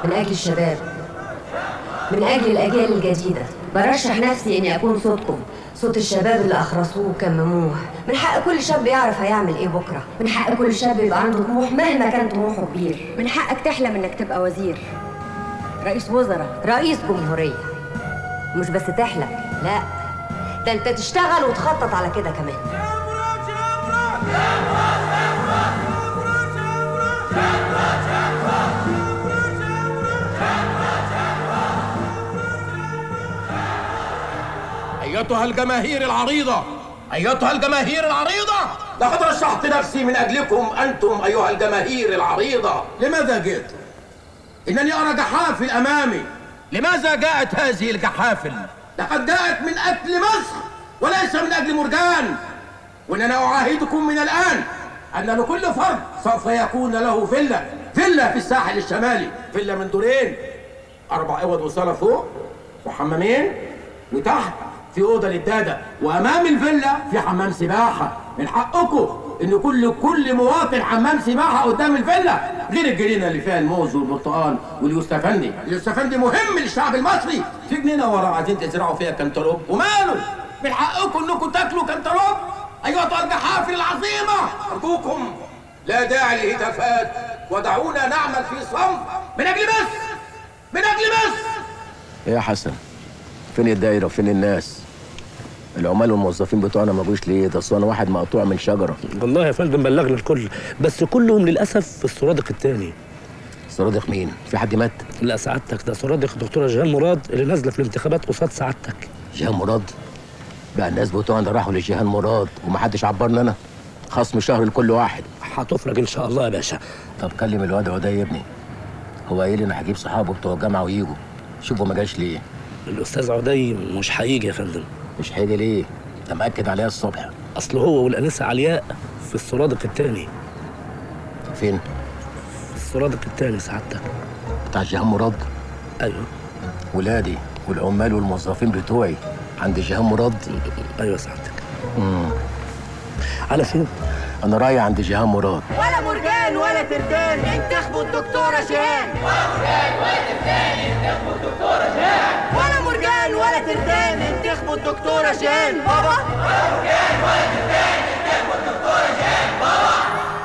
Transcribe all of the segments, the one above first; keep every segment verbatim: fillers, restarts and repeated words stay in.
من أجل الشباب، من أجل الأجيال الجديدة، برشح نفسي إني أكون صوتكم، صوت الشباب اللي أخرسوه وكمموه. من حق كل شاب يعرف هيعمل إيه بكرة، من حق كل شاب يبقى عنده طموح مهما كان طموحه كبير، من حقك تحلم إنك تبقى وزير، رئيس وزراء، رئيس جمهورية. مش بس تحلم، لا، ده أنت تشتغل وتخطط على كده كمان. أيتها الجماهير العريضة، أيتها الجماهير العريضة، لقد رشحت نفسي من أجلكم أنتم أيها الجماهير العريضة. لماذا جئت؟ إنني أرى جحافل أمامي. لماذا جاءت هذه الجحافل؟ لقد جاءت من أجل مصر وليس من أجل مرجان. وإننا أعاهدكم من الآن أن لكل فرد سوف يكون له فيلا، فيلا في الساحل الشمالي، فيلا من دورين، أربع أوض وصالة فوق وحمامين، وتحت في أوضة للدادة، وأمام الفيلا في حمام سباحة. من حقكم إن كل كل مواطن حمام سباحة قدام الفيلا، غير الجنينة اللي فيها الموز والبرتقال واليوستفندي. اليوستفندي مهم للشعب المصري. في جنينة ورا عايزين تزرعوا فيها كنتالوب، وماله؟ من حقكم إنكم تاكلوا كنتالوب أيها الجحافل العظيمة. أرجوكم لا داعي للهتافات، ودعونا نعمل في صمت من أجل مصر، من أجل مصر. يا حسن، فين الدايرة وفين الناس؟ العمال والموظفين بتوعنا ما جوش ليه؟ ده اصل انا واحد مقطوع من شجره. والله يا فندم بلغنا الكل، بس كلهم للاسف في السرادق الثاني. سرادق مين؟ في حد مات؟ لا سعادتك، ده سرادق الدكتوره جيهان مراد اللي نازله في الانتخابات قصاد سعادتك. جيهان مراد؟ بقى الناس بتوعنا راحوا لجيهان مراد ومحدش عبرنا انا؟ خصم شهر لكل واحد. هتفرج ان شاء الله يا باشا. طب كلم الواد عدي يا ابني، هو قايل لي انا هجيب صحابه بتوع الجامعه ويجوا. شوفوا ما جاش ليه؟ الاستاذ عدي مش هيجي يا فندم. مش هيجي ليه؟ ده مأكد عليها الصبح. اصل هو والانسه علياء في السرادق الثاني. فين؟ في السرادق الثاني سعادتك. بتاع جيهان مراد؟ ايوه. ولادي والعمال والموظفين بتوعي عند جيهان مراد؟ ايوه سعادتك. امم على فين؟ انا رايح عند جيهان مراد. ولا مرجان ولا تردان انتخبوا الدكتوره جيهان. ولا مرجان ولا تردان انتخبوا الدكتوره جيهان. ولا مرجان ولا تردان انتخبوا الدكتوره جيهان بابا. ولا مرجان ولا تردان انتخبوا الدكتوره جيهان بابا.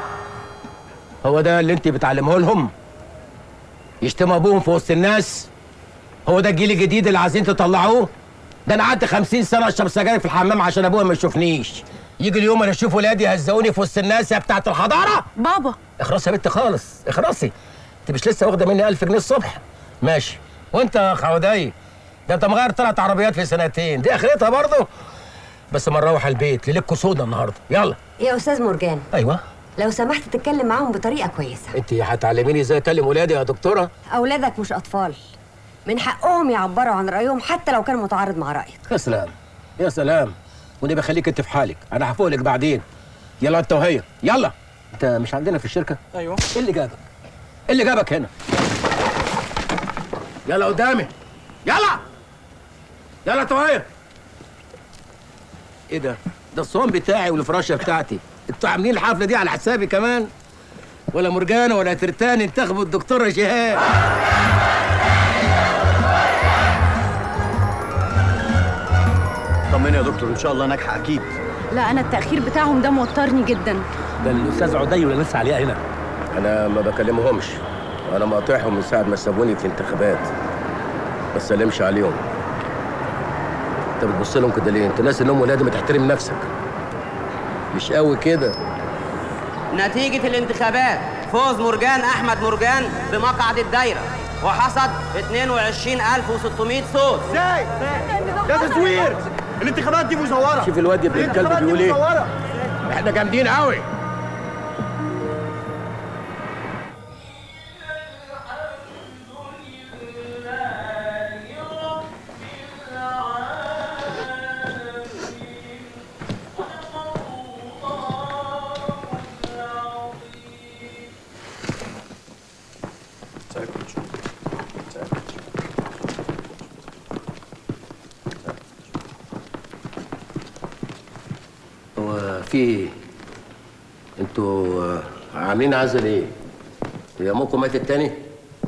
هو ده اللي انت بتعلمه لهم؟ يشتموا ابوهم في وسط الناس؟ هو ده الجيل الجديد اللي عايزين تطلعوه؟ ده انا قعدت خمسين سنه اشرب سجاير في الحمام عشان ابويا ما يشوفنيش. يجي اليوم انا اشوف ولادي يهزقوني في وسط الناس يا بتاعت الحضاره. بابا اخرسي يا بنت خالص، اخرسي. انت مش لسه واخده مني ألف جنيه الصبح؟ ماشي. وانت يا خوداي، ده انت مغير ثلاث عربيات في سنتين، دي اخرتها برضه. بس ما نروح البيت ليلتكوا سودا النهارده، يلا. يا استاذ مرجان، ايوه، لو سمحت تتكلم معاهم بطريقه كويسه. انت هتعلميني ازاي اكلم ولادي يا دكتوره؟ اولادك مش اطفال، من حقهم يعبروا عن رايهم حتى لو كان متعارض مع رايك. يا سلام يا سلام، ونبقى خليك انت في حالك، انا هفوق لك بعدين. يلا انت وهي، يلا. انت مش عندنا في الشركه؟ ايوه. ايه اللي جابك؟ ايه اللي جابك هنا؟ يلا قدامي، يلا يلا انت وهي. ايه ده؟ ده الصوان بتاعي والفراشه بتاعتي، انتوا عاملين الحفله دي على حسابي كمان؟ ولا مرجانه ولا ترتان انتخبوا الدكتوره جيهان. طمني يا دكتور، ان شاء الله ناجحه اكيد. لا انا التاخير بتاعهم ده موترني جدا. ده الاستاذ عدي والانسه علياء هنا. انا ما بكلمهمش، انا مقاطعهم من ساعه ما سابوني في انتخابات، ما سلمش عليهم. انت بتبص لهم كده ليه؟ انت ناس انهم ولادي، ما تحترم نفسك. مش قوي كده. نتيجة الانتخابات فوز مرجان أحمد مرجان بمقعد الدايرة وحصد اثنين وعشرين ألف وستمائة صوت. ازاي؟ ده تزوير، الانتخابات دي مزورة. شوف الواد ابن الكلب بيقول ايه؟ احنا جامدين قوي. هو في ايه؟ انتوا عاملين عزل ايه؟ هي امكم ماتت تاني؟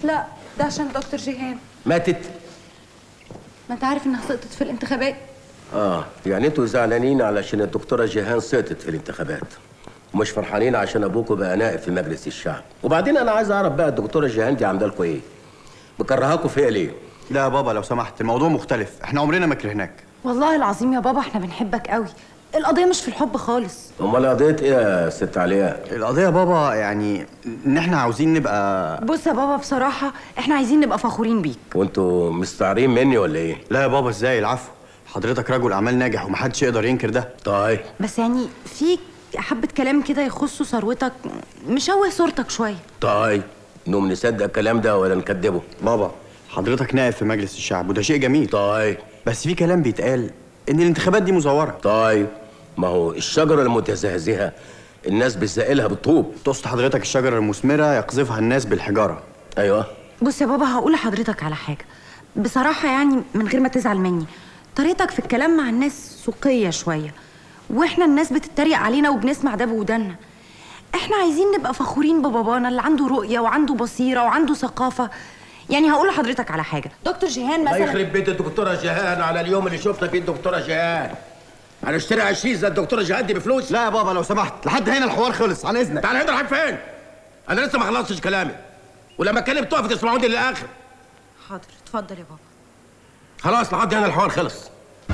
لا ده عشان دكتور جيهان. ماتت؟ ما انت عارف انها سقطت في الانتخابات. اه يعني انتوا زعلانين علشان الدكتوره جيهان سقطت في الانتخابات، ومش فرحانين عشان ابوكوا بقى نائب في مجلس الشعب. وبعدين انا عايز اعرف بقى الدكتوره جيهان دي عامله لكم ايه؟ مكرهاكوا فيها ليه؟ لا يا بابا لو سمحت، الموضوع مختلف، احنا عمرنا ما كرهناك. والله العظيم يا بابا احنا بنحبك قوي. القضيه مش في الحب خالص. امال قضيه ايه يا ست علياء؟ القضيه يا بابا يعني ان احنا عاوزين نبقى. بص يا بابا بصراحه احنا عايزين نبقى فخورين بيك. وانتوا مستعارين مني ولا ايه؟ لا يا بابا ازاي، العفو، حضرتك رجل اعمال ناجح ومحدش يقدر ينكر ده. طيب بس يعني في حبه كلام كده يخصوا ثروتك مشوه صورتك شويه. طيب نقوم نصدق الكلام ده ولا نكدبه؟ بابا حضرتك نائب في مجلس الشعب وده شيء جميل. طيب بس في كلام بيتقال ان الانتخابات دي مزوره. طيب ما هو الشجره المتزهزهه الناس بتزقلها بالطوب. تقصد حضرتك الشجره المثمره يقذفها الناس بالحجاره. ايوه. بص يا بابا هقول لحضرتك على حاجه بصراحه يعني من غير ما تزعل مني. طريقتك في الكلام مع الناس سوقيه شويه، واحنا الناس بتتريق علينا وبنسمع ده بودنا. احنا عايزين نبقى فخورين ببابانا اللي عنده رؤيه وعنده بصيره وعنده ثقافه. يعني هقول لحضرتك على حاجه، دكتور جيهان مثلا. الله يخرب بيت الدكتوره جيهان على اليوم اللي شفنا فيه الدكتوره جيهان. هنشتري عشيش زي الدكتوره جيهان دي بفلوس؟ لا يا بابا لو سمحت، لحد هنا الحوار خلص عن اذنك. تعالى هنا رايح فين؟ انا لسه ما خلصتش كلامي، ولما اتكلم تقف تسمعوني للاخر. حاضر اتفضل يا بابا. خلاص لحد هنا الحوار خلص.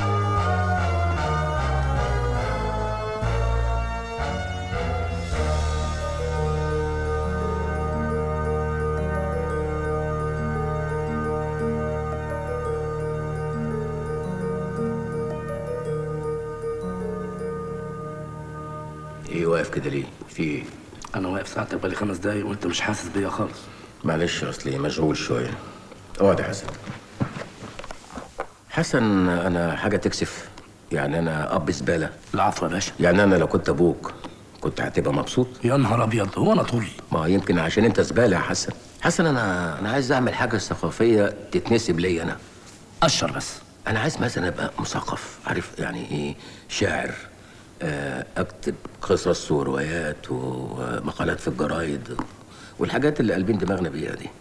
ايه واقف كده ليه؟ في ايه؟ انا واقف ساعتك بقالي خمس دقايق وانت مش حاسس بيا خالص. معلش اصلي مشغول شويه. اقعد يا حسن. حسن انا حاجه تكسف، يعني انا اب زباله. العفو يا باشا. يعني انا لو كنت ابوك كنت هتبقى مبسوط؟ يا نهار ابيض، هو انا طول؟ ما يمكن عشان انت زباله يا حسن. حسن انا انا عايز اعمل حاجه ثقافيه تتنسب لي انا. اشر بس. انا عايز مثلا ابقى مثقف، عارف يعني ايه شاعر، اكتب قصص وروايات ومقالات في الجرايد والحاجات اللي قلبين دماغنا بيها دي.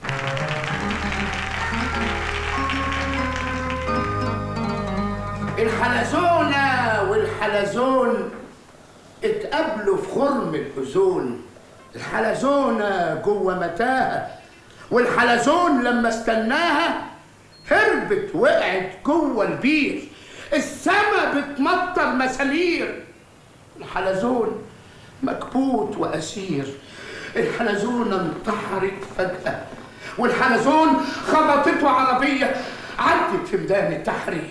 الحلزونة والحلزون اتقابلوا في خرم الأذون. الحلزونة جوه متاهة، والحلزون لما استناها هربت وقعت جوه البير. السما بتمطر مسالير، الحلزون مكبوت وأسير. الحلزونة انتحرت فجأة، والحلزون خبطته عربية عدت في ميدان التحرير.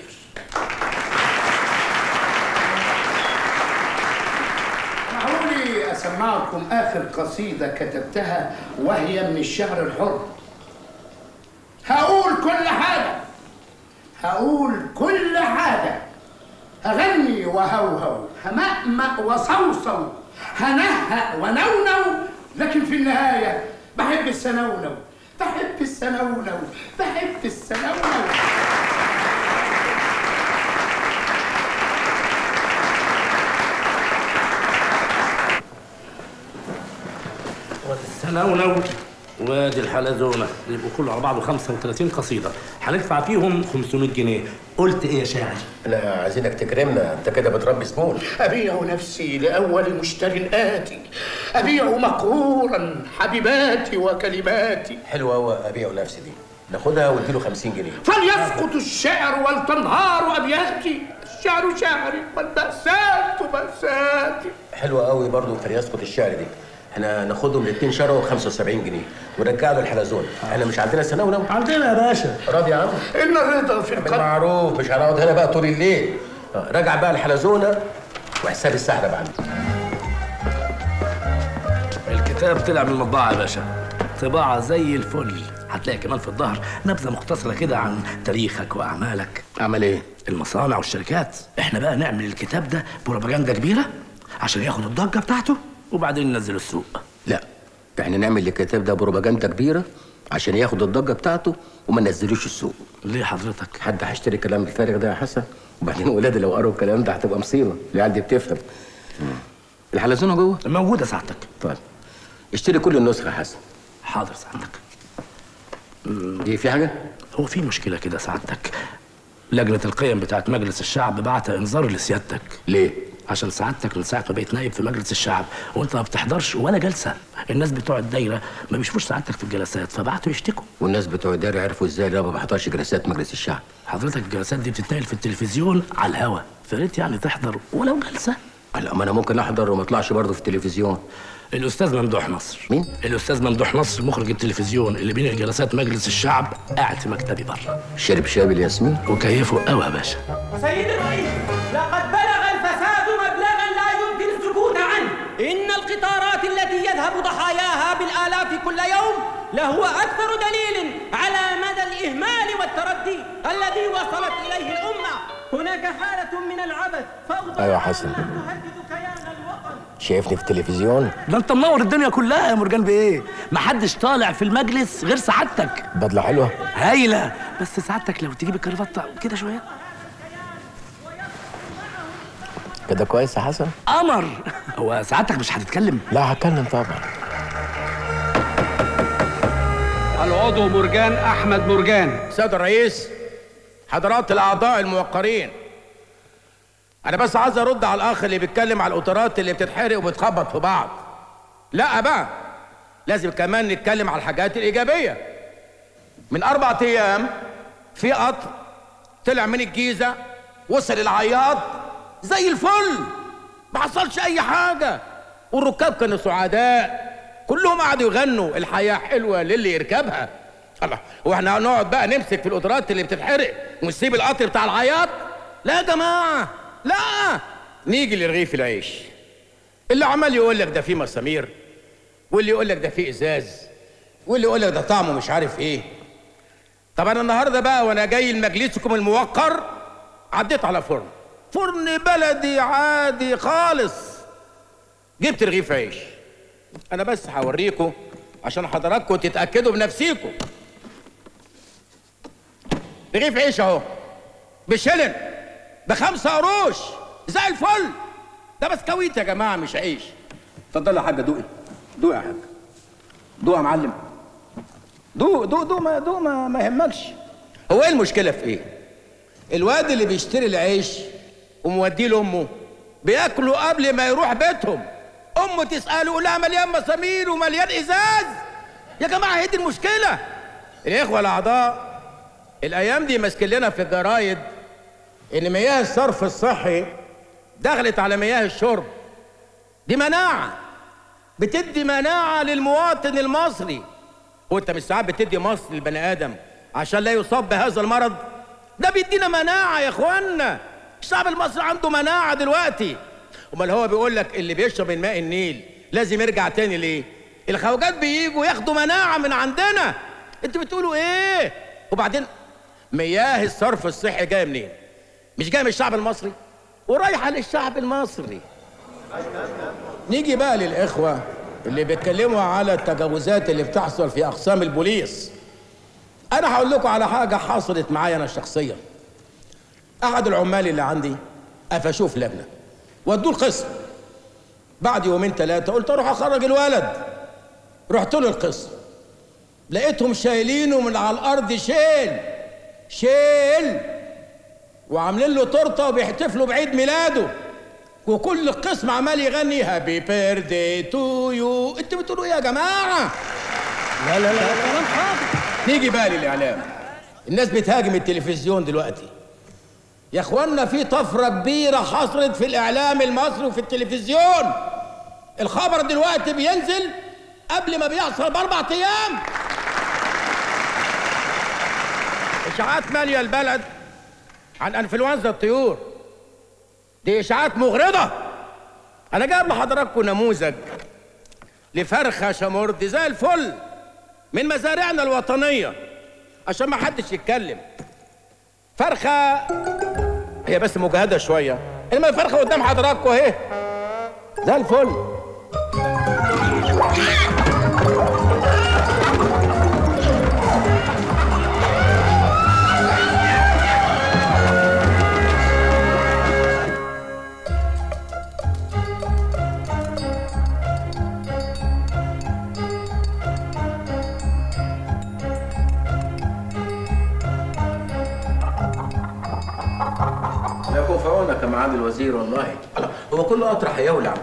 معقولي أسمعكم آخر قصيدة كتبتها وهي من الشعر الحر. هقول كل حاجة، هقول كل حاجة، هغني وهوهو، همأمأ وصوصو، هنهأ ونونو، لكن في النهاية بحب السنونو، بحب السنونو، بحب السنونو. والسنونو وادي الحلزونه يبقوا كله على بعضه خمسة وثلاثين قصيده، هندفع فيهم خمسمية جنيه. قلت ايه يا شاعر؟ لا عايزينك تكرمنا، انت كده بتربي زبون. أبيع نفسي لأول مشتر آتي، أبيع مقهورا حبيباتي وكلماتي. حلوة أوي أبيع نفسي دي، ناخدها واديله خمسين جنيه. فليسقط الشعر ولتنهار أبياتي، الشعر شعري والمأساة مأساتي. حلوة أوي برضه فليسقط الشعر دي. احنا ناخدهم الاثنين شروا خمسة وسبعين جنيه ونرجع له الحلزون. احنا مش عندنا سنونو؟ عندنا يا باشا. راضي يا عم؟ إن الرضا في القلب. معروف، مش هنقعد هنا بقى طول الليل. راجع بقى الحلزونه وحساب السحلب عندي. الكتاب طلع من المطبعه يا باشا، طباعه زي الفل. هتلاقي كمان في الظهر نبذه مختصره كده عن تاريخك واعمالك. اعمل ايه؟ المصانع والشركات. احنا بقى نعمل الكتاب ده بروباجندا كبيره عشان ياخد الضجه بتاعته وبعدين ننزله السوق. لا، احنا نعمل الكتاب ده بروباجندا كبيره عشان ياخد الضجه بتاعته وما ننزلوش السوق. ليه حضرتك؟ حد هيشتري الكلام الفارغ ده يا حسن؟ وبعدين ولادي لو قروا الكلام ده هتبقى مصيبه. العيال دي بتفهم. الحلزونه جوه؟ موجوده سعادتك. طيب اشتري كل النسخه يا حسن. حاضر سعادتك. دي في حاجه؟ هو في مشكله كده سعادتك. لجنه القيم بتاعت مجلس الشعب بعت انذار لسيادتك. ليه؟ عشان سعادتك من ساعه ما بقيت نائب في مجلس الشعب وانت ما بتحضرش ولا جلسه. الناس بتوع الدايره ما بيشوفوش سعادتك في الجلسات فبعتوا يشتكوا. والناس بتوع الدايره عرفوا ازاي انا ما بحضرش جلسات مجلس الشعب؟ حضرتك الجلسات دي بتتنقل في التلفزيون على الهوا، فريت يعني تحضر ولو جلسه. لا ما انا ممكن احضر وما اطلعش برضه في التلفزيون. الاستاذ ممدوح نصر. مين؟ الاستاذ ممدوح نصر مخرج التلفزيون اللي بين جلسات مجلس الشعب قاعد في مكتبي بره. شرب شاي الياسمين وكيفه قوي يا باشا. سيد الرئيس، لقد بلغ الفساد مبلغا لا يمكن السكوت عنه. إن القطارات التي يذهب ضحاياها بالآلاف كل يوم لهو أكثر دليل على مدى الإهمال والتردي الذي وصلت إليه الأمة. هناك حالة من العبث فوضى. ايوه حسن، شايفني في التلفزيون؟ ده انت منور الدنيا كلها يا مرجان بايه؟ محدش طالع في المجلس غير سعادتك. بدله حلوه هايله، بس سعادتك لو تجيب الكرافته كده شويه كده كويس يا حسن؟ قمر. هو سعادتك مش هتتكلم؟ لا هتكلم طبعا. العضو مرجان احمد مرجان. سيد الرئيس، حضرات الاعضاء الموقرين، انا بس عايز ارد على الاخ اللي بيتكلم على القطارات اللي بتتحرق وبتخبط في بعض. لا بقى، لازم كمان نتكلم على الحاجات الايجابيه. من اربع ايام في قطر طلع من الجيزه وصل العياط زي الفل، ما حصلش اي حاجه، والركاب كانوا سعداء، كلهم قعدوا يغنوا الحياه حلوه للي يركبها. الله، واحنا هنقعد بقى نمسك في القطارات اللي بتتحرق ونسيب القطر بتاع العياط؟ لا يا جماعه، لا. نيجي لرغيف العيش، اللي عمال يقول لك ده فيه مسامير، واللي يقول لك ده فيه ازاز، واللي يقول لك ده طعمه مش عارف ايه. طب انا النهارده بقى وانا جاي لمجلسكم الموقر عديت على فرن فرن بلدي عادي خالص، جبت رغيف عيش. انا بس هوريكم عشان حضراتكم تتاكدوا بنفسيكم. رغيف عيش اهو بشلن بخمسة قروش زي الفل. ده بسكويت يا جماعه مش عيش. اتفضل يا حاجه، دوقي دوقي يا حاجه، دوق يا معلم، دوق دوق دوق ما دوق ما, ما يهمكش. هو ايه المشكله في ايه؟ الواد اللي بيشتري العيش وموديه لامه بياكلوا قبل ما يروح بيتهم، امه تساله لا مليان مسامير ومليان ازاز. يا جماعه هي دي المشكله. الاخوه الاعضاء الايام دي ماسكين لنا في الجرايد ان مياه الصرف الصحي دخلت على مياه الشرب. دي مناعه، بتدي مناعه للمواطن المصري. وانت مش ساعات بتدي مصر للبني ادم عشان لا يصاب بهذا المرض؟ ده بيدينا مناعه يا اخوانا. الشعب المصري عنده مناعه دلوقتي. امال هو بيقول لك اللي بيشرب من ماء النيل لازم يرجع تاني ليه؟ الخواجات بييجوا ياخدوا مناعه من عندنا. انتوا بتقولوا ايه؟ وبعدين مياه الصرف الصحي جايه منين؟ مش جايه من الشعب المصري ورايحه للشعب المصري. نيجي بقى للاخوه اللي بيتكلموا على التجاوزات اللي بتحصل في اقسام البوليس. انا هقول لكم على حاجه حصلت معايا انا شخصيا. احد العمال اللي عندي قفشوه في لجنه ودوه القسم. بعد يومين ثلاثه قلت اروح اخرج الولد، رحت له القسم لقيتهم شايلينه من على الارض شيل شيل وعاملين له تورته وبيحتفلوا بعيد ميلاده، وكل القسم عمال يغني هابي بيرثدي تو يو. انتوا بتقولوا ايه يا جماعه؟ لا لا لا كلام فاضي. نيجي بقى للاعلام. الناس بتهاجم التلفزيون دلوقتي. يا اخوانا في طفره كبيره حصلت في الاعلام المصري وفي التلفزيون. الخبر دلوقتي بينزل قبل ما بيحصل باربع ايام. اشاعات ماليه البلد عن انفلونزا الطيور. دي اشاعات مغرضه. انا جايب لحضراتكم نموذج لفرخه شمردي زي الفل من مزارعنا الوطنيه عشان ما حدش يتكلم. فرخه هي بس مجهده شويه، انما الفرخه قدام حضراتكم اهي زي الفل. في عونك يا معالي الوزير والله. هو كل قطر هيولع